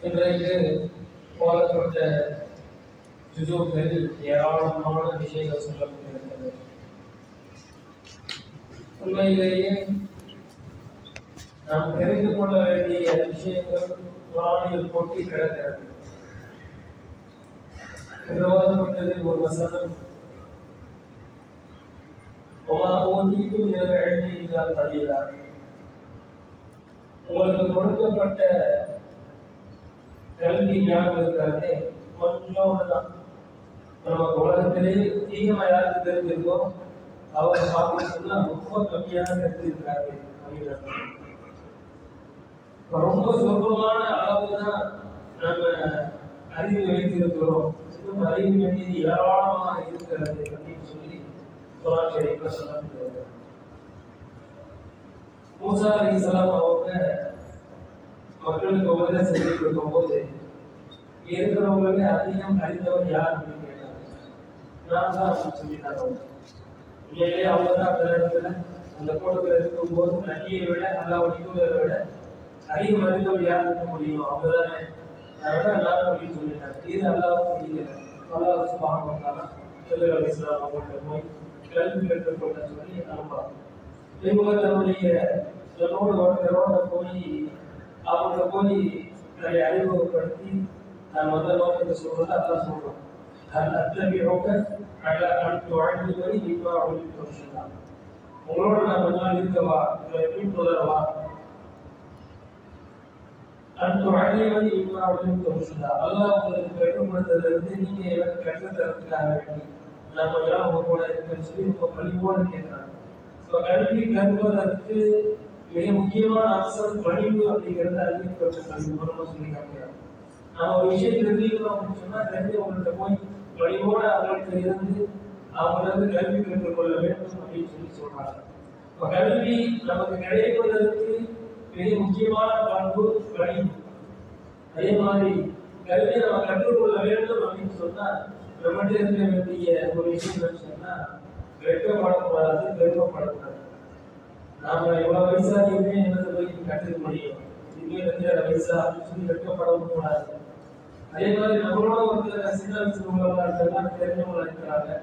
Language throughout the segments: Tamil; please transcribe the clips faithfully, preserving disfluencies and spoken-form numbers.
இன்றைக்கு போதப்பட்ட ஜுஜூக்களில் ஏராளமான விஷயங்கள் சொல்லப்பட்டிருக்கிறது. உண்மையிலேயே நாம் தெரிந்து கொள்ள வேண்டிய விஷயங்கள் குர்ஆனில் கொட்டி கிடக்கிறது. ஓதப்பட்டதில் ஒரு வசனம், وَمَا أُوتِيتُم مِنَ الْعِلْمِ إِلَّا قَلِيلًا. உங்களுக்கு கொடுக்கப்பட்ட கல்வி ஞானம் இருக்கிறதே கொஞ்சம் தான். நம்ம உலகத்திலேயே தீமை யாருக்கு தெரிஞ்சிருக்கோ அவர் பார்த்தீங்கன்னா ரொம்ப கம்மியாக தெரிஞ்சிருக்கிறாரு அப்படிங்கிறாங்க. ரொம்ப சொற்பமான அளவு தான் நம்ம அறிவு வைத்திருக்கிறோம். இன்னும் அறிவு வேண்டியது ஏராளமாக இருக்கிறது அப்படின்னு சொல்லி குர்ஆன் ஷரீஃப்ல சொல்லப்படுகிறது. மூசா அலைஹிஸ்ஸலாம் அவங்க மக்களுக்கு உபதேசம் செஞ்சு கொடுக்கும் போது இருக்கிறவங்களே அதிகம் அறிந்தவர் யார் அப்படின்னு கேட்டாங்க. நான் தான் அப்படின்னு சொல்லிட்டாங்க. உண்மையிலேயே அவங்க தான் அந்த இடத்துல அந்த கூட்டத்தில் இருக்கும்போது நபியை விட அல்லாஹ்வுடைய தூதரை விட அதிகம் அறிந்தவர் யார் இருக்க முடியும், அவங்க தானே, அதை விட எல்லாரும் அப்படின்னு சொல்லிட்டாங்க. இது அல்லாஹ்வுக்கு தெரியல. அல்லாஹ் சுப்ஹானஹு வ தஆலா ஹிதர் அலைஹிஸ்ஸலாம் அவங்கள்ட்ட போய் கல்வி பெற்றுக்கொள்ள சொல்லி அனுப்புறாங்க. இவங்க தன்னுடைய தன்னோடு ஒருத்தரோட போய் அவங்க போய் தன்னை அறிமுகப்படுத்தி நான் வந்த நோக்கத்தை சொல்றது அதான் சொல்றோம். உங்களோட நான் கொஞ்ச நாள் இருக்கவா, உங்களை எப்படி தொடரவா, அல்லாஹ் உங்களுக்கு கட்டுப்படுத்துறதுலேருந்து நீங்க எனக்கு கற்றுத்தரத்துக்காக வேண்டி நம்ம எல்லாம் உங்க கூட இருக்குன்னு சொல்லி ரொம்ப பணிவோடு கேட்கிறாங்க. கல்வி கற்பதற்கு மிக முக்கியமான அம்சம் பணிவு அப்படிங்கிறத அறிவிக்கப்பட்ட கல்வி மூலமா சொல்லி காட்டுறாங்க. நம்ம ஒரு விஷயம் தெரிஞ்சுக்கணும் அப்படின்னு சொன்னா தெரிஞ்சவங்கள்ட்ட போய் பணிவோட அவங்களுக்கு இருந்து அவங்களுக்கு கல்வி கற்றுக்கொள்ள வேண்டும் அப்படின்னு சொல்லி சொல்றாங்க. இப்ப கல்வி நமக்கு கிடைப்பதற்கு மிக முக்கியமான பண்பு பணிவு. அதே மாதிரி கல்வியை நம்ம கற்றுக்கொள்ள வேண்டும் அப்படின்னு சொன்னா நம்மகிட்ட இருக்க வேண்டிய ஒரு விஷயம் சொன்னா வெட்கப்படக்கூடாது, பெருமைப்படக்கூடாது. நாம இவ்வளவு வயசா இனிமே என்னது போய் கற்றுக்க முடியும், இனிமே வந்து வயசா அப்படின்னு சொல்லி வெட்கப்படவும் கூடாது. அதே மாதிரி நம்மளோட ஒருத்தர் சின்ன வயசுல உள்ளவங்க இருக்கிறதெல்லாம் தெரிஞ்சவங்களா இருக்கிறாங்க,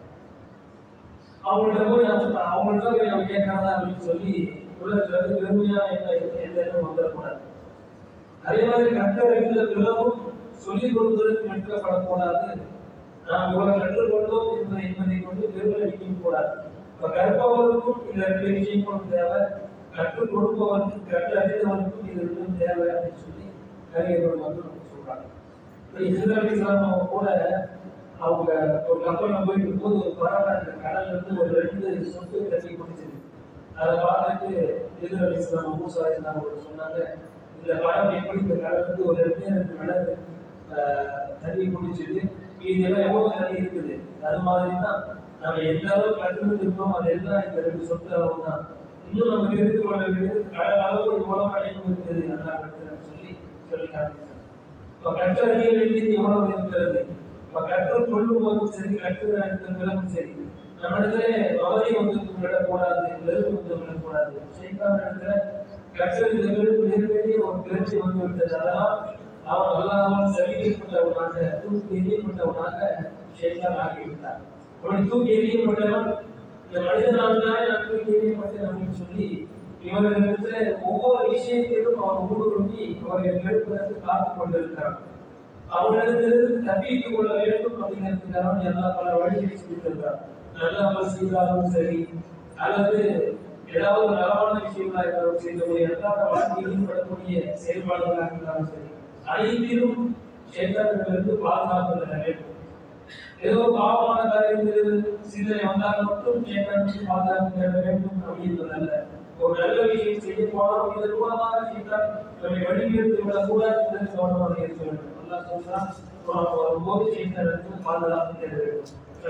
அவங்கள்ட்ட போய் நம்ம அவங்கள்ட்ட போய் நம்ம கேட்கறதா அப்படின்னு சொல்லி உலகத்துல இருந்து பெருமையா என்ன எந்த எண்ணம் வந்துடக்கூடாது. அதே மாதிரி கற்றறிந்த பிறகும் சொல்லிக் கொடுப்பதற்கு வெட்கப்படக்கூடாது. நாம் இவ்வளவு கற்றுக்கொண்டோம் என்பதை என்பதை கொண்டு பெருமை அடிக்க கூடாது. இப்ப கற்பவருக்கும் இந்த ரெண்டு விஷயங்களும் தேவை, கற்றுக் கொடுப்பவருக்கும் கற்று அறிந்தவருக்கும் இது ரெண்டும் தேவை அப்படின்னு சொல்லி கல்வியர்கள் வந்து நமக்கு சொல்றாங்க. ஹிதர் அலைஹிஸ்ஸலாம் கூட அவங்க ஒரு கப்பல்ல போயிட்டு போது ஒரு பறவை அந்த கடல்ல இருந்து ஒரு ரெண்டு சொட்டு தண்ணி குடிச்சது. அதை பார்த்துட்டு ஹிதர் அலைஹிஸ்ஸலாம் மூசா அலைஹிஸ்ஸலாம் சொன்னாங்க, இந்த பறவை எப்படி இந்த கடல்ல இருந்து ஒரு ரெண்டு ரெண்டு கடல் தண்ணி குடிச்சது, இதெல்லாம் எவ்வளவு தண்ணி இருக்குது, அது மாதிரி தான் நம்ம எந்த அளவு கற்றுக்கிட்டு இருக்கோம் அது எல்லாம் இந்த ரெண்டு சொத்து அளவு தான். இன்னும் நம்ம தெரிந்து கொள்ள வேண்டியது கடல் அளவு எவ்வளவு அடைப்பு இருக்குது அல்லாஹ் சொல்லி சொல்லி காட்டுறாங்க. இப்ப கற்றறிய வேண்டியது எவ்வளவு இருக்கிறது. இப்ப கற்றுக் கொள்ளும் போதும் சரி, கற்று பிறகும் சரி, நம்ம இடத்துல அவரை வந்து விடக்கூடாது, வெறுப்பு வந்து விடக்கூடாது. ஷைத்தான் இடத்துல கற்றறிந்த வெறுப்பு நிறைவேறிய ஒரு பிறச்சி வந்து விட்டது. அதனால் அவன் அல்லாஹ்வால் சபிக்கப்பட்டவனாக, தூக்கி எறியப்பட்டவனாக ஷைத்தான் ஆகிவிட்டான். அவனை தூக்கி எறியப்பட்டவன் இந்த மனிதனால் தானே நான் தூக்கி எறியப்பட்டேன் அப்படின்னு சொல்லி இவர்களிடத்துல ஒவ்வொரு விஷயத்திலும் அவன் ஊடுருவி அவர்களை கேட்பதற்கு காத்து கொண்டிருக்கிறான். அவர்களிடத்திலிருந்து தப்பித்துக் கொள்ள வேண்டும் அப்படிங்கிறதுக்காக எல்லா பல வழிகளை சொல்லியிருக்கிறார். நல்ல அமல் செய்தாலும் சரி, அல்லது ஏதாவது நலமான விஷயங்களா இருந்தாலும் சரி, நம்முடைய அன்றாட வாழ்க்கையில் ஈடுபடக்கூடிய செயல்பாடுகளாக இருந்தாலும் சரி, அனைத்திலும் ஷைத்தானிடமிருந்து பாதுகாப்பு தர வேண்டும். ஏதோ பாவமான காரியத்தில் சிந்தனை வந்தால் மட்டும் ஷைத்தானிடமிருந்து பாதுகாப்பு தர வேண்டும் அப்படின்றதல்ல. ஒரு நல்ல விஷயம் செய்ய போனோம், இதன் மூலமாக ஷைத்தான் நம்மை வழிகெடுத்து விடக்கூடாது என்பதை கவனமாக இருக்க வேண்டும். அல்லாஹ் சொல்றான், வரும்போது ஷைத்தானிடமிருந்து பாதுகாப்பு தர வேண்டும்.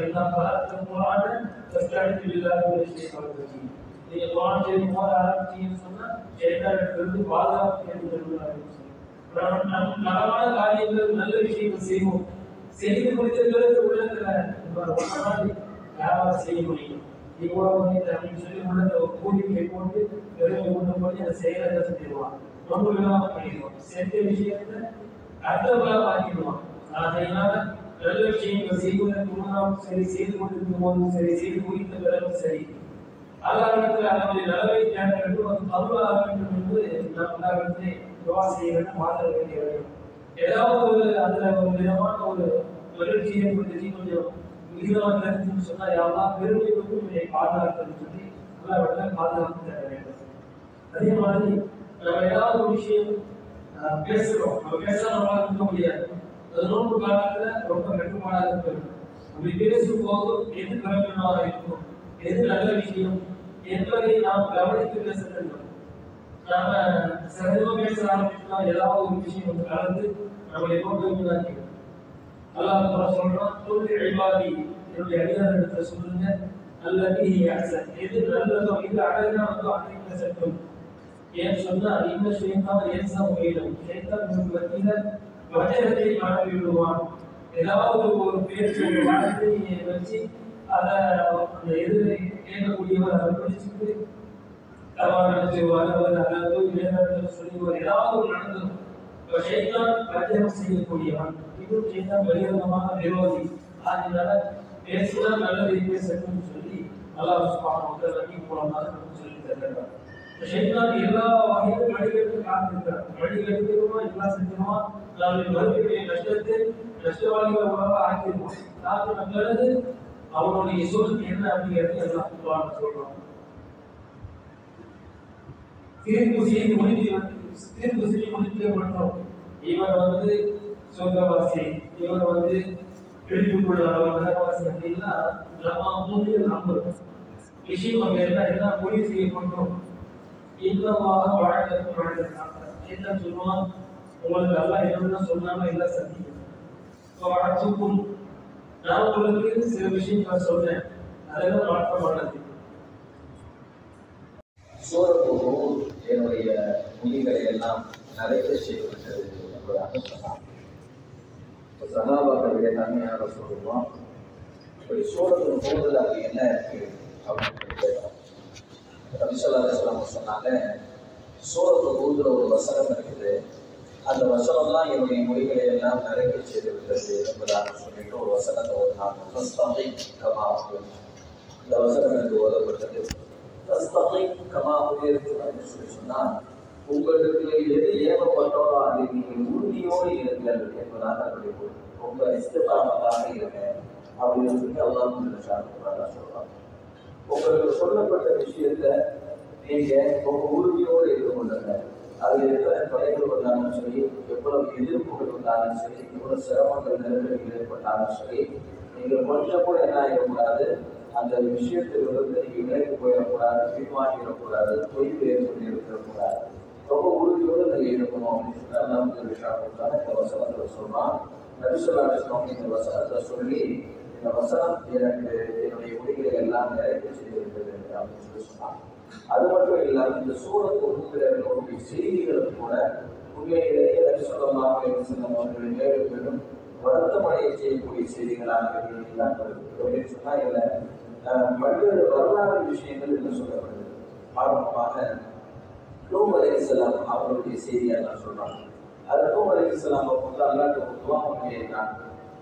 நீங்க குர்ஆன் செய்யும் போது ஆரம்பிச்சீங்கன்னு சொன்னா ஷைத்தானிடமிருந்து பாதுகாப்பு தேடுங்கள். நலமான காரியங்கள் நல்ல விஷயங்கள் செய்வோம், செய்து முடித்தவர்களுக்கு உள்ளத்துல யாராவது செய்ய முடியும் இவ்வளவு அப்படின்னு சொல்லி உள்ளத ஒரு கூலிக்கை போட்டு பெருமை கொண்டு போய் அதை செயலை செஞ்சிருவான். ரொம்ப விழாம பண்ணிடுவோம். செஞ்ச விஷயத்த அர்த்தங்களா மாற்றிடுவான். அதனால நல்ல விஷயங்கள் செய்வதற்கு முன்னாலும் சரி, செய்து கொண்டிருக்கும் போதும் சரி, செய்து முடித்த பிறகும் சரி, அல்லாஹ்விடத்தில் அதனுடைய நலவை தேட வேண்டும், அது கபூல் ஆக வேண்டும் என்று நாம் அல்லாஹ்விடத்தை துஆ செய்ய வேண்டும், மாற்ற வேண்டிய வேண்டும். ஏதாவது ஒரு அதுல ஒரு விதமான ஒரு மகிழ்ச்சி ஏற்படுத்தி கொஞ்சம் விகிதமாக தெரிஞ்சுன்னு சொன்னா யாரெல்லாம் பெருமை வந்து என்னை பாதுகாக்கணும்னு சொல்லி அல்லாஹ்விடத்தில் பாதுகாப்பு தேட வேண்டும். அதே மாதிரி நம்ம ஏதாவது ஒரு விஷயம் பேசுறோம், நம்ம பேசாம நம்மளால இருக்க முடியாது. அது நோன்பு காலத்துல ரொம்ப கட்டுப்பாடாக இருக்க வேண்டும். அப்படி பேசும்போது எது கவனமாக இருக்கும், எது நல்ல விஷயம் என்பதை நாம் கவனித்து பேச வேண்டும். நாம சகஜமா பேச ஆரம்பிச்சோம்னா ஏதாவது ஒரு விஷயம் வந்து கலந்து நம்மளை நோக்கி அல்லாஹ் தஆலா சொல்றான், "குல் இபாதி என்னுடைய அடியார்களிடத்தில் சொல்லுங்க, அல்லதி அஹ்சன் எது நல்லதோ இது அழகானதோ அதை பேசட்டும்." ஏன் சொன்னா இன்னும் ஷைத்தான் ஏசா முயலும் ஷைத்தான் நமக்கு வத்தியில வஜரத்தை மாற்றி விடுவான். ஏதாவது ஒரு பேச்சு ஒரு வார்த்தையை வச்சு அதை அந்த எதிரை கேட்கக்கூடியவர் அதை பிடிச்சிட்டு தவறு நடத்துவார், அவர் அதாவது வேறு சொல்லுவார், ஏதாவது ஒரு நடந்தது. ஷைத்தான் வஜரம் செய்யக்கூடியவன், இன்னும் ஷைத்தான் பகிரங்கமான விரோதி. அதனால பேசினா நல்லதை பேசட்டும்னு சொல்லி அல்லாஹ் சுப்ஹானஹு வ தஆலா நபி மூலமாக நமக்கு சொல்லி தருகிறார். ஷைத்தான் எல்லா வகையிலும் வழிகட்டு காத்திருக்கிறார். வழிகட்டுமா எல்லாம் செஞ்சுமா நம்முடைய மறுபடிய நஷ்டத்தை நஷ்டவாளிகளை உணவாக ஆக்கியிருப்போம். காரணம் பிறகு அவனுடைய சொல் என்ன அப்படிங்கிறது எல்லாம் சொல்றாங்க சொல்றோம். தீர்ப்பு செய்து முடித்து தீர்ப்பு செய்து முடிக்க மாட்டோம். இவன் வந்து சொர்க்கவாசி, இவன் வந்து பிடிப்புக்குள்ள நரகவாசி அப்படின்னா நம்ம மூலியில் நம்புறோம். விஷயம் அங்க என்ன என்ன முடிவு செய்யப்பட்டோம். இன்னமாக வாழ்க்கை வாழ்ந்தாங்க என்ன சொல்லுவான், உங்களுக்கு எல்லாம் என்ன சொன்னாலும் எல்லாம் சந்திக்கும். வழக்குக்கும் நான் உங்களுக்கு சில விஷயங்கள் சொல்றேன், அதெல்லாம் மாற்றமானது. சூரத்து என்னுடைய மொழிகளை எல்லாம் நிறைய செய்துவிட்டது என்பதாக சொன்னார். சகாபாக்களுடைய தன்மையாக சொல்லுவோம். இப்படி சூரத்து போதில் அது என்ன இருக்கு அப்படின்னு கேட்டோம். ரபிசல்லாஸ்லாம் சொன்னாங்க, சூரத்து போதில் ஒரு வசனம் இருக்குது, அந்த வசனம் தான் என்னுடைய மொழிகளை எல்லாம் நிறைய செய்து விட்டது என்பதாக சொல்லிட்டு ஒரு வசனத்தை ஒரு நாள் இந்த வசனம் எனக்கு ஓதப்பட்டது. சொன்னால் உங்களுக்கு எது ஏவப்பட்டோரோ அதை நீங்கள் உறுதியோடு இருங்கள் என்பதாக அப்படி ரொம்ப இஷ்டமாக இருங்க அப்படின்னு சொல்லி அல்லாஹ் சொல்றாங்க. உங்களுக்கு சொல்லப்பட்ட விஷயத்த நீங்க உங்க உறுதியோடு இருக்க கொள்ளுங்க. அதில் எத்தனை தொலைகள் வந்தாலும் சரி, எவ்வளவு எதிர்ப்புகள் வந்தாலும் சரி, எவ்வளவு சிரமங்கள் நெருக்கடிகள் ஏற்பட்டாலும் சரி, நீங்கள் கொஞ்சம் கூட என்ன ஆகிடக்கூடாது, அந்த விஷயத்தில் வந்து நீங்க விலைக்கு போயிடக்கூடாது, பின்வாங்கிடக்கூடாது, தொய்வு ஏற்பட்டு இருக்கக்கூடாது. ரொம்ப உறுதியோடு நீங்க இருக்கணும் அப்படின்னு சொல்லி அல்லாஹ் விஷயம் இந்த வசனத்துல சொல்றான். நபிசல்லாஹ் இந்த வசனத்தை சொல்லி, இந்த வசனம் எனக்கு என்னுடைய மொழிகளை எல்லாம் நிறைய செய்திருக்கிறது அப்படின்னு சொல்லி சொன்னான். அது மட்டும் இல்லாமல் இந்த சூரத்து உங்களுடைய செய்திகளும் கூட உண்மையிலேயே நபிசல்லாஹ் அவர்களின் மேலும் மேலும் வருத்தமடைய செய்யக்கூடிய செய்திகளாக அப்படின்னு சொன்னா இல்ல பல்வேறு வரலாறு விஷயங்கள் என்ன சொல்லப்படுது. ஆரம்பமாக நூஹ் அலைஹிஸ்ஸலாம் அவர்களுடைய செய்தியை நான் சொல்றாங்க. அது நூஹ் அலைஹிஸ்ஸலாம் அவங்க அல்லாஹ்வுக்கு துஆ பண்ணியிருக்காங்க.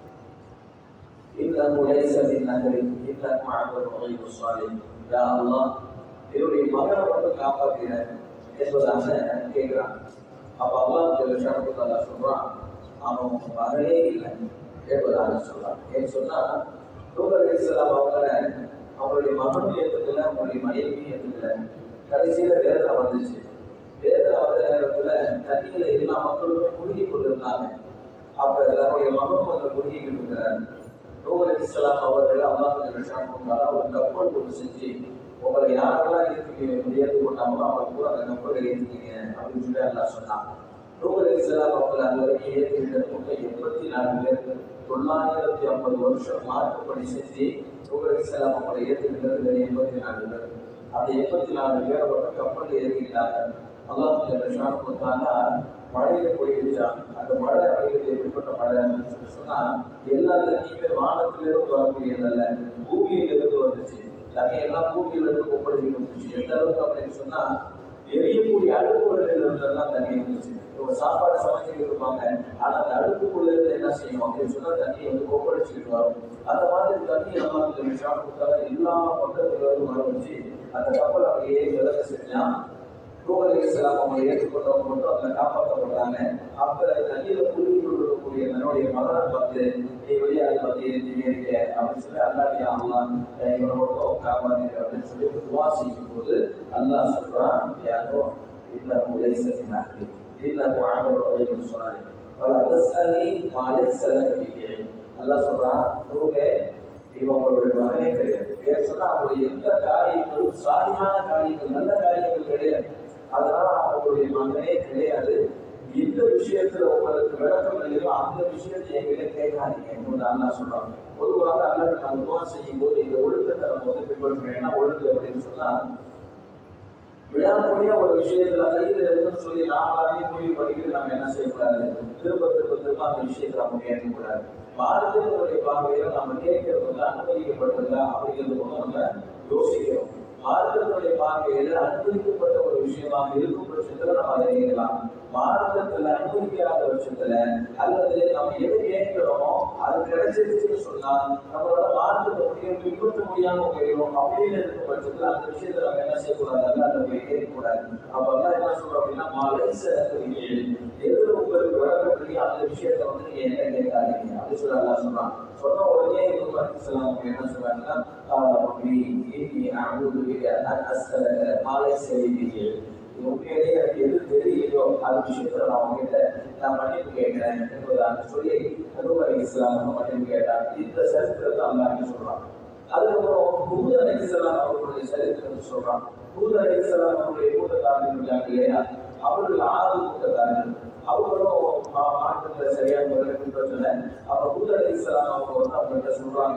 இன்னஹு லைஸ மின் அஹ்லி இன்னஹு அப்துன் கய்ரு ஸாலிஹ், யா அல்லாஹ் என்னுடைய மகனை மட்டும் காப்பாற்றின என்பதாக கேட்கிறாங்க. அப்ப அல்லாஹ் ஜல்லஷானஹு தஆலா சொல்றான், அவன் உங்க மகனே இல்லை என்பதாக சொல்றான். ஏன்னு சொன்னா நூஹ் அலைஹிஸ்ஸலாம் அவங்கள அவங்களுடைய மகனும் ஏற்றுக்கல, அவங்களுடைய மனைவியும் ஏற்றுக்கல. கடைசியில வேதனை வந்துச்சு. வேதனை வந்த நேரத்துல தண்ணியில எல்லா மக்களுமே குறுகி கொண்டிருந்தாங்க. அப்ப அவருடைய மகனும் அந்த குறுகிட்டு இருக்கிறார். நூஹ் அலைஹிஸ்ஸலாம் அவர்கள் அல்லாஹ் ஜல்லஷானஹு ஒரு கப்பல் கொண்டு செஞ்சு உங்களை யாரெல்லாம் ஏற்றுக்க ஏற்றுக்கொண்டாங்களோ அவங்க கூட அந்த கப்பலை ஏற்றுக்கீங்க அப்படின்னு சொல்லி அல்லாஹ் சொன்னாங்க. நூஹ் அலைஹிஸ்ஸலாம் அவர்கள் அந்த வரைக்கும் ஏற்றுக்கிட்ட எண்பத்தி நாலு பேர் தொள்ளாயிரத்தி ஐம்பது வருஷம் மாற்றுப்படி செஞ்சு நூஹ் அலைஹிஸ்ஸலாம் அவங்களை ஏற்றுக்கிட்டது எண்பத்தி நாலு பேர். அந்த எண்பத்தி நாலு பேரை மட்டும் கப்பல் ஏறிக்கிட்டாங்க. அல்லாஹ் ஜல்லஷானஹு தஆலா மழையை போயிடுச்சான். அந்த மழை அப்படிங்கிறது எப்படிப்பட்ட மழை அப்படின்னு சொன்னா எல்லா தண்ணியுமே வானத்திலிருந்து வரக்கூடியதல்ல, பூமியிலிருந்து வந்துச்சு. தண்ணியெல்லாம் பூமியில இருந்து கொப்பளிச்சு வந்துச்சு. எந்த அளவுக்கு அப்படின்னு சொன்னா எரியக்கூடிய அடுப்புகளில் இருந்தெல்லாம் தண்ணி வந்துச்சு. அவங்க சாப்பாடு சமைச்சுட்டு இருப்பாங்க. ஆனா அந்த அடுப்புக்குள்ள இருந்து என்ன செய்யும் அப்படின்னு சொன்னா தண்ணி வந்து கொப்பளிச்சுக்கிட்டு வரும். அந்த மாதிரி தண்ணி அல்லாஹ் விஷயம் கொடுத்தாங்க. எல்லா பக்கத்துல இருந்து வர வச்சு அந்த கப்பல் அப்படியே விலக செஞ்சான். நூஹ் அலைஹிஸ்ஸலாம் அவங்களை ஏற்றுக்கொண்டவங்க மட்டும் அதில் காப்பாற்றப்படுறாங்க. அப்ப தண்ணியில குறுகி கொள்ளக்கூடிய தன்னுடைய மகனை பார்த்து நீ வெளியாக பார்த்து இருக்க அப்படின்னு சொல்லி அல்லாஹ் அல்லாஹ் இவனை மட்டும் காப்பாற்று அப்படின்னு சொல்லி துவா செய்யும் போது அல்லாஹ் சொல்றான், யாரோ இல்லை உலைசனாக்கு இல்லை ஆண்டவர் சொன்னாரு அல்லாஹ் சொல்றான், நூஹே இவங்களுடைய மகனே கிடையாது. பேர் சொன்னா அவங்களுடைய எந்த காரியங்களும் சாதியான காரியங்கள் நல்ல காரியங்கள் கிடையாது. அதனால அவங்களுடைய மகனே கிடையாது. எந்த விஷயத்துல உங்களுக்கு விளக்கம் இல்லையோ அந்த விஷயத்தை என்கிட்ட கேட்காதீங்க என்று அல்லாஹ் சொல்றாங்க. பொதுவாக அல்லாஹ் நம்ம துவா செய்யும் போது இந்த ஒழுக்கத்தை நம்ம வந்து பின்பற்றணும். ஏன்னா ஒழுக்கு அப்படின்னு சொன்னா விழாக்குரிய ஒரு விஷயத்துல கையில் இருக்குன்னு சொல்லி நாமளாவே முடிவு பண்ணிக்கிட்டு நம்ம என்ன செய்யக்கூடாது, திரும்ப திரும்ப திரும்ப அந்த விஷயத்தை நம்ம கேட்கக்கூடாது. மார்க்கத்தினுடைய பார்வையில நம்ம கேட்கறது வந்து அனுமதிக்கப்படுறதா அப்படிங்கிறது போது நம்ம யோசிக்கிறோம். மார்க்கத்தினுடைய பார்வையில அனுமதிக்கப்பட்ட ஒரு விஷயமாக இருக்கும் பட்சத்துல நம்ம அதை கேட்கலாம். மார்க்கத்துல அனுமதிக்காத பட்சத்துல அல்லது நம்ம எதை கேட்கிறோமோ அது கிடைச்சிருச்சுன்னு சொன்னா நம்மளோட மார்க்கத்தை முடியும் பின்பற்ற முடியாம போயிடும். அப்படின்னு இருக்கும் பட்சத்துல அந்த விஷயத்த நம்ம என்ன செய்யக்கூடாது, அல்லாத போய் கேட்கக்கூடாது. அப்ப எல்லாம் என்ன சொல்றோம் அப்படின்னா மாலை சிறப்பு எது உங்களுக்கு விளக்கக்கூடிய அந்த விஷயத்த வந்து நீங்க என்ன கேட்காதீங்க அப்படின்னு சொல்லி அல்லா சொல்றான். சொன்ன உடனே என்ன சொல்றாங்கன்னா மாலை செய்திகள் உண்மையிலேயே எனக்கு எது தெரியலையோ அது விஷயத்துல நான் உங்ககிட்ட நான் மன்னிப்பு கேட்கிறேன் என்பதாக சொல்லி நூஹ் அலைஹிஸ்ஸலாம் மன்னிப்பு கேட்டார். இந்த சரித்திரத்தை அல்லாஹ் சொல்றான். அதுக்கப்புறம் ஹூத் அலைஹிஸ்ஸலாம் அவர்களுடைய சரித்திரத்தை சொல்றான். ஹூத் அலைஹிஸ்ஸலாம் அவருடைய கூட்டத்தார்கள் இருக்காங்க இல்லையா, அவர்கள் ஆறு கூட்டத்தார்கள். அவங்களும் மாற்றத்துல சரியான முறையில் பின்பற்றல. அப்ப ஹூத் அலைஹிஸ்ஸலாம் அவங்க வந்து அவங்கள்ட்ட சொல்றாங்க,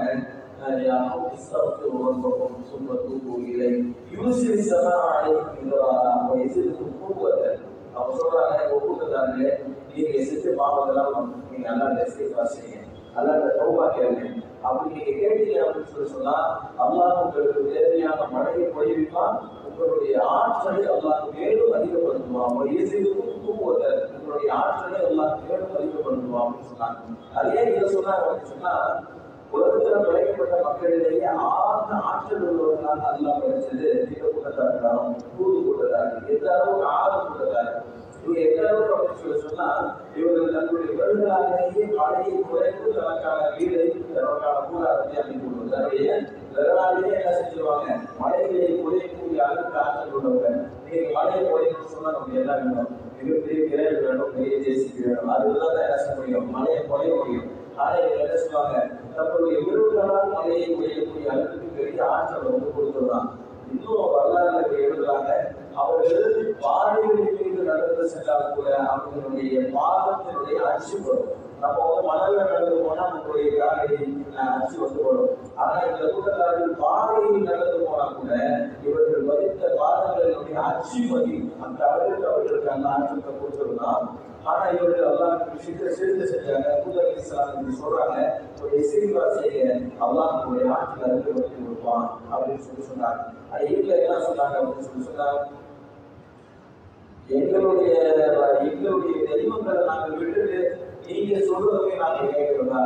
அவங்க சொல்றாங்க கூட்டத்தார்களே நீங்க செஞ்ச பாவத்தெல்லாம் நீங்க நல்லா செய்யுங்க, நல்லா தௌபா கேளுங்க. அப்படி நீங்க கேட்டீங்க அப்படின்னு சொல்லி சொன்னா அல்லாஹ் உங்களுக்கு தேவையான மழையை பொழிவிப்பான். உங்களுடைய ஆற்றலை அல்லாஹ் மேலும் அதிகப்படுத்துவான். உங்களுடைய ஆற்றலை அல்லாஹ் மேலும் அதிகப்படுத்துவான் அப்படின்னு சொன்னாங்க. அதே இதை சொன்னாங்க அப்படின்னு சொன்னா உலகத்துல படைக்கப்பட்ட மக்களிடையே ஆழ்ந்த ஆற்றல் உள்ளவர்களாக அல்லாஹ் கிடைச்சது இந்த கூட்டத்தார்களாலும் கூடு கூட்டத்தார்கள். எந்த அளவுக்கு ஆறு கூட்டத்தார்கள் இவங்க எந்த அளவுக்கு அப்படின்னு சொல்லி சொன்னா இவர்கள் தன்னுடைய விரல்களாலேயே மழையை குறைந்து தனக்கான வீடை தனக்கான கூடாரத்தை அமைத்து கொடுக்கும். தன்னுடைய விரலாலேயே என்ன செஞ்சிருவாங்க, மழைகளை குறையக்கூடிய அளவுக்கு ஆற்றல் உள்ளவங்க. நீங்க மழையை குறையணும்னு சொன்னா நமக்கு என்ன வேணும், மிகப்பெரிய கிரைகள் வேணும், பெரிய ஜேசிபி வேணும். அதுதான் என்ன செய்ய முடியும், மழையை குறைய முடியும். ஆனா இவங்க என்ன செய்வாங்க, தன்னுடைய விருதுகளால் மழையை குறையக்கூடிய அளவுக்கு பெரிய ஆற்றல் வந்து கொடுத்துருவாங்க. இன்னும் வரலாறு எழுதுறாங்க, அவர்கள் பாறைகளின் மீது நடந்து சென்றால் கூட அவர்களுடைய பாதத்தினுடைய அச்சு வரும். நம்ம வந்து மணல்ல நடந்து போனா நம்மளுடைய காலை அச்சு வந்து வரும். ஆனா இந்த கூட்டத்தார்கள் பாறையில் நடந்து போனா கூட இவர்கள் வதித்த பாதங்களினுடைய அச்சு மதி அந்த அளவுக்கு அவர்களுக்கு அந்த ஆற்றத்தை கொடுத்துருந்தான். ஆனா இவர்கள் எல்லாம் விஷயத்தை சேர்த்து செஞ்சாங்க. ஹூத் அலைஹிஸ்ஸலாம் சொல்றாங்க, ஒரு இசைவா செய்ய அல்லாஹ்வுடைய ஆற்றல் அதிகப்படுத்தி கொடுப்பான் அப்படின்னு சொல்லி சொன்னாங்க. அது இவங்க என்ன சொன்னாங்க அப்படின்னு சொல்லி சொன்னாங்க, எங்களுடைய எங்களுடைய தெய்வங்களை நாங்கள் விட்டுட்டு நீங்க சொல்றதை நாங்க கேட்கிறோம்னா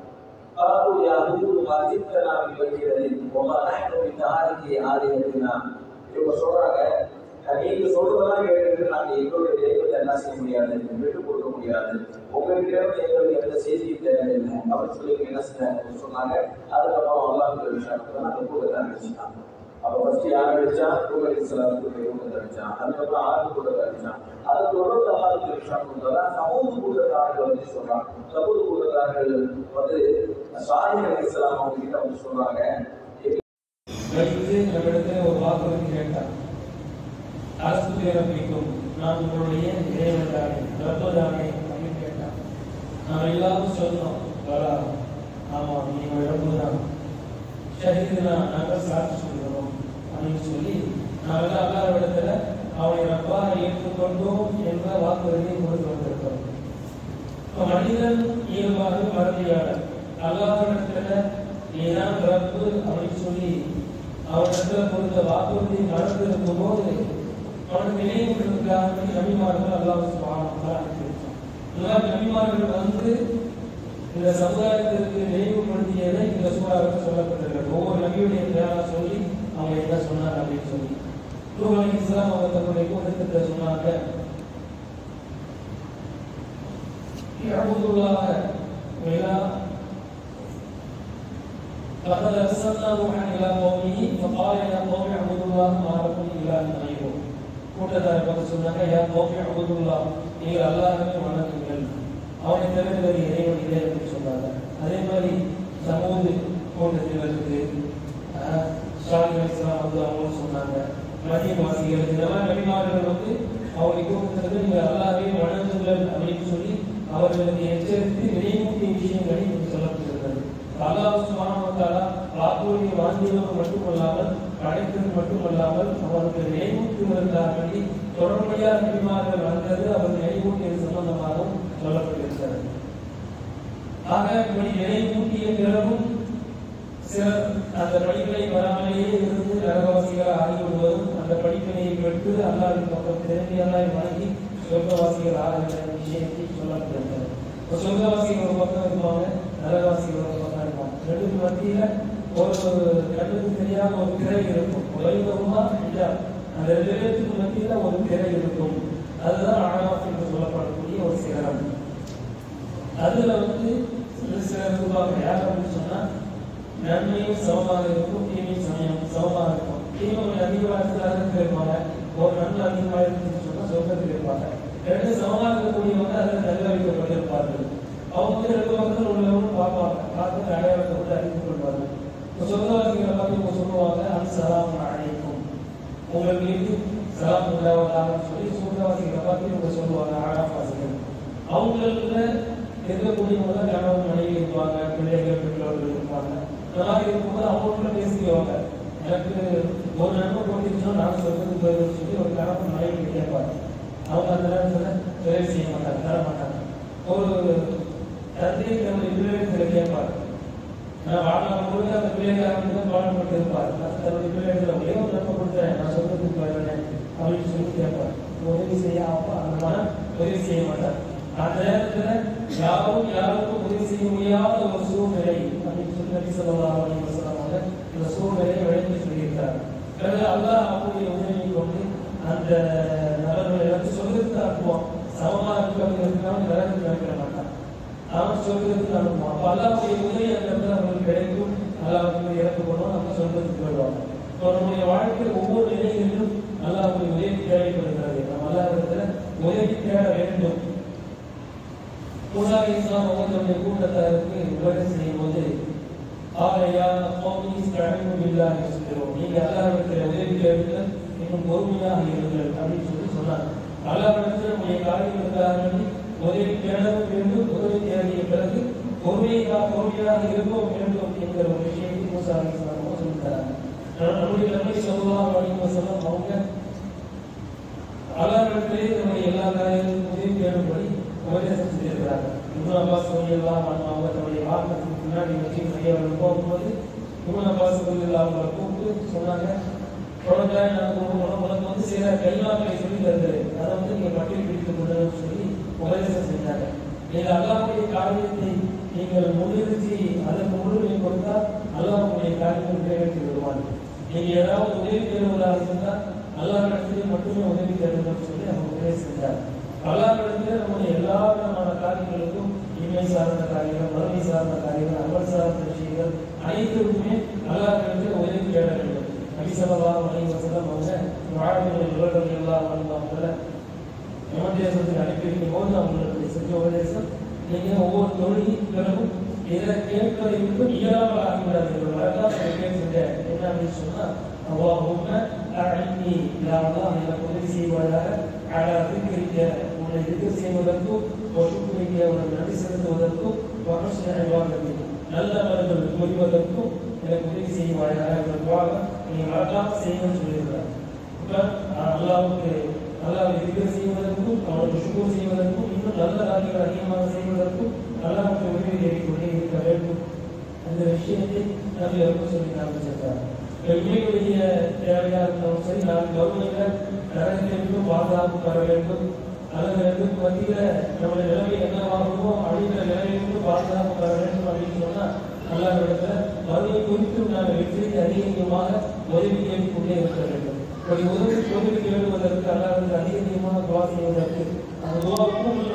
இவங்க சொல்றாங்க, நீங்க சொல்றதெல்லாம் கேட்டுட்டு நாங்க எங்களுடைய தெய்வத்தை என்ன செய்ய முடியாது, விட்டு கொடுக்க முடியாது. உங்ககிட்ட எங்களுக்கு எந்த செய்தியும் தேவையில்லை அப்படின்னு சொல்லி என்ன செஞ்சாங்க சொன்னாங்க. அதுக்கப்புறம் அல்லாஹ் விஷயம் அந்த கூட்டத்தை அடிச்சுட்டாங்க. அப்ப ஃபர்ஸ்ட் யார் அடிச்சா, நூஹ் அலைஹிஸ்ஸலாம் கூட்டத்தை அடிச்சான். அதுக்கப்புறம் ஆறு கூட்டத்தை அடிச்சான். அதை தொடர்ந்து அல்லாஹ் விஷயம் கொடுத்தா சமூக கூட்டத்தார்கள் வந்து சொல்றாங்க. சமூக கூட்டத்தார்கள் வந்து சாலிஹ் அலைஹிஸ்ஸலாம் அவங்க கிட்ட வந்து சொல்றாங்க, ஒரு வாக்குறுதி கேட்டான், அரசு பேரமைக்கும் நான் உங்களுடைய இறைவனாக ரப்பதானே அப்படின்னு கேட்டான். நான் எல்லாரும் சொன்னோம், ஆமா நீங்க ரப்பதான் ஷஹீதுனா நாங்கள் சாட்சி சொல்கிறோம் அப்படின்னு சொல்லி நாங்கள் அல்லாஹ் இடத்துல அவனை ரப்பா ஏற்றுக்கொண்டோம் என்ற வாக்குறுதியை கொடுத்து வந்திருக்கிறோம். மனிதன் இயல்பாக மறதியாளர். அல்லாஹ் இடத்துல நீதான் ரப்பு அப்படின்னு சொல்லி அவனிடத்துல கொடுத்த வாக்குறுதி மறந்து இருக்கும் போது அவனுக்கு நினைவுகளுக்காக நபிமார்கள் அல்லாஹ் சுப்ஹானஹு வ தஆலா அனுப்பி வச்சான். இதெல்லாம் நபிமார்கள் வந்து இந்த சமுதாயத்திற்கு நினைவுபடுத்தியதை இந்த சூறாவில் சொல்லப்பட்டிருக்கிறது. ஒவ்வொரு நபியுடைய பேரை சொல்லி அவங்க என்ன சொன்னாங்க அப்படின்னு சொல்லி நூஹ் அலைஹிஸ்ஸலாம் அவங்க தன்னுடைய கூட்டத்திட்ட சொன்னாங்க, இஅ்புதுல்லாஹ வலா لقد أرسلنا نوحا إلى قومه فقال يا قوم اعبدوا الله ما لكم من إله غيره. கூட்டத்தாரை பார்த்து சொன்னாங்க, யா கௌமி அபுதுல்லாஹ், நீங்கள் அல்லாஹ்வை வணங்குங்கள், அவனை தவிர வேறு இறைவன் இல்லை என்று சொன்னாங்க. அதே மாதிரி சமூக கூட்டத்தினருக்கு ஷாலிஹ் அலைஹிஸ்ஸலாம் வந்து அவங்களும் சொன்னாங்க, மதியம் வாசிகள் இந்த மாதிரி நபிமார்கள் வந்து அவங்களை கூட்டத்திற்கு நீங்கள் அல்லாஹ்வை வணங்குங்கள் அப்படின்னு சொல்லி அவர்களுக்கு எச்சரித்து நினைவூட்டிய விஷயங்களை சொல்லப்பட்டிருக்கிறது. அல்லாஹ் சுப்ஹானஹு வ தஆலா வாக்குறுதியை வாங்கியவர் மட்டுமல்லாமல் படைத்தது மட்டுமல்லாமல் அவருக்கு நினைவூட்டுவதற்காக வேண்டி தொடர்புடைய நபிமார்கள் வந்தது அவர் நினைவூட்டியது சம்பந்தமாகவும் சொல்லப்பட்டிருக்கிறது. ஆக இப்படி நினைவூட்டிய பிறகும் சிலர் அந்த படிப்பினை வராமலேயே இருந்து நரகவாசிகள் ஆகிவிடுவதும் அந்த படிப்பினையை பெற்று அல்லாஹ்வின் பக்கம் திரும்பி அல்லாஹ்வை வணங்கி சொர்க்கவாசிகள் ஆகின்ற விஷயத்தை சொல்லப்பட்டிருக்கிறது. சொர்க்கவாசிகள் ஒரு பக்கம் இருப்பாங்க, நரகவாசிகள் ஒரு பக்கம் இருப்பாங்க. ரெண்டுக்கு மத்தியில ஒரு கண்ணுக்கு தெரியாத ஒரு திரை இருக்கும். உலகமா ஹிஜாப், அந்த ரெண்டு பேருக்கு மத்தியில ஒரு திரை இருக்கும். அதுதான் அராஃப் என்று சொல்லப்படக்கூடிய ஒரு சிகரம். அதுல வந்து சிலர் இருப்பாங்க, யார் அப்படின்னு சொன்னா நன்மையும் சமமாக இருக்கும், தீமையும் சமயம் சமமாக இருக்கும். தீமை அதிகமாக இருப்பாங்க, ஒரு நன்மை அதிகமாக இருக்குன்னு சொன்னா சொர்க்கத்தில் இருப்பாங்க. ரெண்டு சமமாக இருக்கக்கூடியவங்க அதில் தள்ள வைக்கப்பட்டிருப்பார்கள். அவங்க வந்து ரெண்டு பக்கத்தில் உள்ளவங்க பார்ப்பாங்க, பார்த்து அடையாளத்தை வந்து அறிந்து கொள்வார்கள். சொர்க்கவாசிகளை பார்த்து இவங்க சொல்லுவாங்க, அது சலாம் அழைக்கும், உங்கள் மீது சலாம் உண்டாவதாக சொல்லி சொர்க்கவாசிகளை பார்த்து இவங்க சொல்லுவாங்க. ஆராஃப் வாசிகள் அவங்கள இருக்கக்கூடியவங்க கணவன் மனைவி இருப்பாங்க, பிள்ளைகள் பெற்றோர்கள் இருப்பாங்க. இந்த மாதிரி இருக்கும்போது அவங்களுக்குள்ள பேசிக்குவாங்க, எனக்கு ஒரு நன்மை கொடுத்துச்சுன்னா நான் சொர்க்கத்துக்கு போயிடுன்னு சொல்லி ஒரு கணவன் மனைவி கேட்பாங்க. அவங்க அந்த நேரத்தில் வேலை செய்ய மாட்டாங்க, தர மாட்டாங்க. ஒரு தந்தை தன்னுடைய பிள்ளைகளை கேட்பார், நான் வாழ்நாள் முழுக்க அந்த பிள்ளைகளாக தான் பாடுபட்டு இருப்பார். தன்னுடைய பிள்ளைகளை ஒரே ஒரு நன்மை கொடுத்தேன், நான் சொர்க்கத்துக்கு போயிடுறேன் அப்படின்னு சொல்லி கேட்பார். உதவி செய்ய அப்போ அந்த மனம் உதவி செய்ய மாட்டார். அந்த நேரத்தில் யாரும் யாருக்கும் உதவி செய்ய முடியாத ஒரு சூழ்நிலை அப்படின்னு சொல்லி நபி ஸல்லல்லாஹு அலைஹி வஸல்லம் இந்த சூழ்நிலையை விளக்கி சொல்லியிருக்கிறார். பிறகு அல்லாஹ் அவருடைய உதவியை கொண்டு அந்த நபர்களை வந்து சொர்க்கத்துக்கு அனுப்புவான். சமமாக இருக்கிறவங்களுக்கான நரகத்துக்கு அனுப்பிட மாட்டான், அவன் சொர்க்கத்துக்கு அனுப்புவான். அப்போ அல்லாஹ்வுடைய உதவி அந்த இடத்துல அவங்களுக்கு கிடைக்கும், அல்லாஹ்வுக்கு இறக்கு பண்ணுவோம், நம்ம சொர்க்கத்துக்கு போயிடுவாங்க. நம்முடைய வாழ்க்கையில் ஒவ்வொரு நிலைகளிலும் அல்லாஹ்வுடைய உதவி தேவைப்படுகிறது. நம்ம அல்லாஹ்விடத்துல உதவி தேட வேண்டும். மூசா அலைஹிஸ்ஸலாம் அவங்க தன்னுடைய கூட்டத்தாருக்கு உபதேசம் செய்யும் போது, ஆலையா கௌமி இஸ்தஈனு பில்லாஹி வஸ்பிரு, நீங்க அல்லாஹ்விடத்தில் உதவி தேடுங்கள், இன்னும் பொறுமையாக இருங்கள் அப்படின்னு சொல்லி சொன்னாங்க. அல்லாஹ்விடத்தில் நம்முடைய காரியங்களுக்காக உதவி தேடவும் வேண்டும், உதவி தேடிய பிறகு பொறுமையாக பொறுமையாக இருக்கவும் வேண்டும் என்கிற ஒரு விஷயத்தை மூசா அலைஹிஸ்ஸலாம் அவங்க சொல்லித்தராங்க. நம்முடைய நபி ஸல்லல்லாஹு அலைஹி வஸல்லம் அவங்க அல்லாஹ்விடத்திலே நம்முடைய எல்லா காரியங்களுக்கும் உதவி தேடும்படி உபதேசம் செஞ்சிருக்கிறாங்க. இப்னு அப்பாஸ் ரலியல்லாஹு அன்ஹு அவங்க தன்னுடைய வாகனத்துக்கு முன்னாடி வச்சு நிறையவர்கள் போகும்போது இப்னு அப்பாஸ் ரலியல்லாஹு அவங்களை கூப்பிட்டு சொன்னாங்க, உனக்கு உனக்கு வந்து சில கைமாக்களை சொல்லி தருகிறது, அதை வந்து நீங்க பட்டியல் பிடித்துக் கொள்ளணும்னு சொல்லி உபதேசம் செஞ்சாங்க. நீங்கள் அல்லாஹ்வுடைய காரியத்தை நீங்கள் முன்னிறுத்தி அதற்கு முன்னுரிமை கொடுத்தால் அல்லாஹ்வுடைய காரியங்கள் நிறைவேற்றி விடுவாங்க. நீங்க ஏதாவது உதவி தேடுவதாக இருந்தால் அல்லாஹ்விடத்திலே மட்டுமே உதவி தேடணும்னு சொல்லி அவங்க உபதேசம் செஞ்சாங்க. அல்லாஹ்விடத்திலே நம்முடைய எல்லா விதமான காரியங்களுக்கும் இன்மை சார்ந்த காரியங்கள், மறுமை சார்ந்த காரியங்கள், அமல் சார்ந்த விஷயங்கள் அனைத்துக்குமே அல்லாஹ்விடத்திலே உதவி தேட வேண்டும். நபி ஸல்லல்லாஹு அலைஹி வஸல்லம் அவங்க முஆவின் ரலியல்லாஹு அன்ஹு அவங்கள யமன் தேசத்துக்கு அனுப்பி வைக்கும் போது அவங்களுக்கு செஞ்ச உபதேசம், நீங்க ஒவ்வொரு தொழிலின் பிறகும் இதை கேட்பதை விட்டு இயலாமல் ஆகிவிடாதீர்கள். வரதான் கேட்கின்றேன் என்ன அப்படின்னு சொன்னா, அல்லாஹும்ம அஅன்னி யா அல்லாஹ் எனக்கு உதவி செய்வாயாக, அலா திக்ரிக உன்னை திக்ர் செய்வதற்கும், வஷுக்ரிக உனக்கு நன்றி செலுத்துவதற்கும், வஹுஸ்னி இபாதத்திக் நல்ல அமல்கள் புரிவதற்கும் எனக்கு உதவி செய்வாயாக என்ற துஆவை நீங்க வரலாம் செய்யணும்னு சொல்லியிருக்கிறார். இப்போ அல்லாஹ்வுக்கு அல்லாஹ்வை திக்ர் செய்வதற்கும், அவனுக்கு ஷுக்ர் செய்வதற்கும், இன்னும் நல்ல காரியங்கள் அதிகமாக செய்வதற்கும் அல்லாஹ்வுக்கு உதவி தேடிக்கொண்டே இருக்க வேண்டும். அந்த விஷயத்தை நபி அவர்கள் சொல்லி காண்பிச்சிருக்கிறார். இமையுடைய தேவையாக இருந்தாலும் சரி, நான் கவர்மெண்ட்ல நரகத்திற்கு பாதுகாப்பு பெற வேண்டும் அல்லது ரெண்டுக்கு மத்தியில நம்முடைய நிலைமை என்னவாகுமோ அப்படின்ற நிலைமைக்கு பாதுகாப்பு பெற வேண்டும் அப்படின்னு சொன்னா அல்லாஹ் இடத்துல மறுமை குறித்தும் நாங்கள் வெற்றி அதிகமாக உதவி கேட்டுக் கொண்டே இருக்க வேண்டும். அப்படி உதவி உதவி தேடுவதற்கு அல்லாஹ் அதிகமாக துவா செய்வதற்கு அந்த துவாவுக்கும்